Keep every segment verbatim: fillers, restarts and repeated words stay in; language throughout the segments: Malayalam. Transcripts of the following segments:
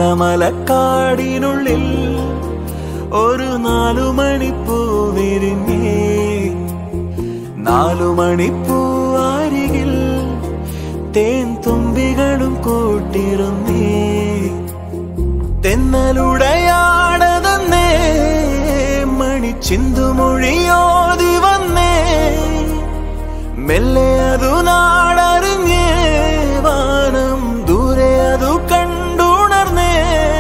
ഏലമലക്കാടിനുള്ളിൽ ഒരു നാലുമണിപ്പൂ വിരിഞ്ഞേ, നാലുമണിപ്പൂ അരികിൽ തേൻ തുമ്പികളും കൂട്ടിരുന്നേ. തെന്നലുടയാടതന്നേ മണിച്ചിന്തുമൊഴിയോതി വന്നേ, മെല്ലെ അതു നാടറിഞ്ഞേ, വാനം ദൂരെ അതു കണ്ടുണർന്നേ.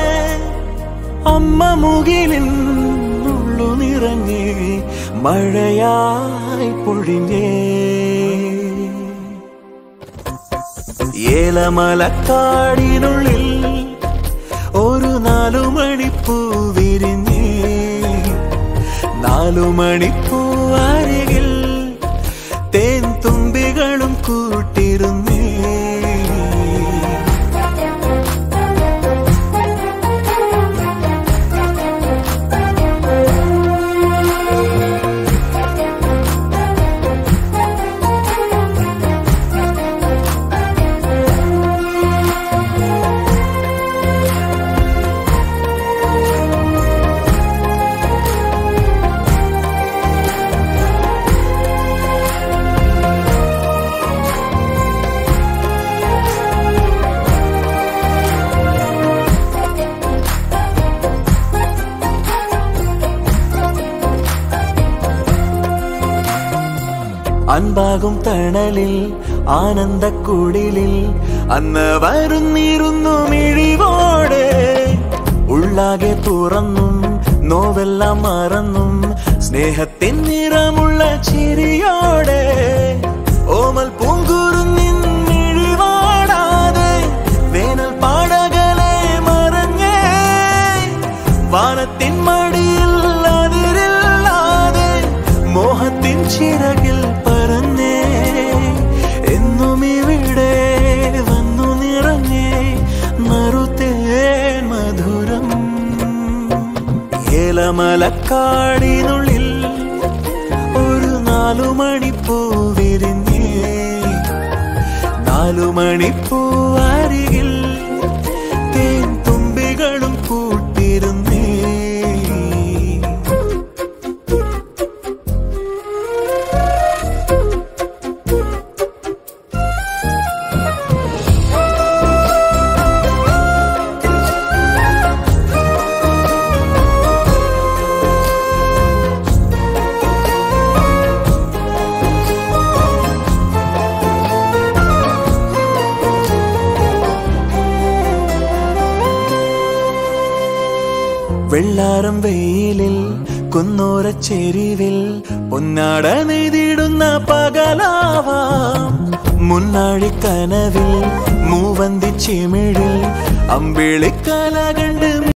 അമ്മ മുകിലിൻ ഉള്ളു നിറഞ്ഞേ, മഴയായി പൊഴിഞ്ഞേ. ഏലമലക്കാടിനുള്ളിൽ ഒരു നാലുമണിപ്പൂ വിരിഞ്ഞേ, നാലുമണിപ്പൂ അരികിൽ തേൻ തുമ്പികളും കൂട്ടിരുന്നേ. അൻപാകും തണലിൽ ആനന്ദക്കുടിലിൽ അന്ന് വരുന്നിരുന്നു മിഴിവോടെ. ഉള്ളാകെ തുറന്നും നോവെല്ലാം മറന്നും സ്നേഹത്തിൻ നിറമുള്ള ചിരിയോടെ. ഓമൽ പൂങ്കുരുന്നിൻ മിഴിവാടാതെ വേനൽ പാടകളെ മറഞ്ഞേ, വാനത്തിൻ മടിയിൽ അതിരില്ലാതെ മോഹത്തിൻ ചിറകിൽ പറന്നേ. എന്നും ഇവിടെ വന്നു നിറഞ്ഞേ നറുതേൻ മധുരം. ഏലമലക്കാടിനുള്ളിൽ ഒരു നാലുമണിപ്പൂ വിരിഞ്ഞേ, നാലുമണിപ്പൂ അരികിൽ തേൻ തുമ്പികളും കൂട്ടിരുന്നേ. വെള്ളാരം വെയിലിൽ കുന്നോര ചെരിവിൽ പൊന്നാട നെയ്തിടുന്ന പകലാവാം. മുന്നാഴിക്കനവിൽ മൂവന്തി ചിമിഴിൽ അമ്പിളിക്കല കണ്ട്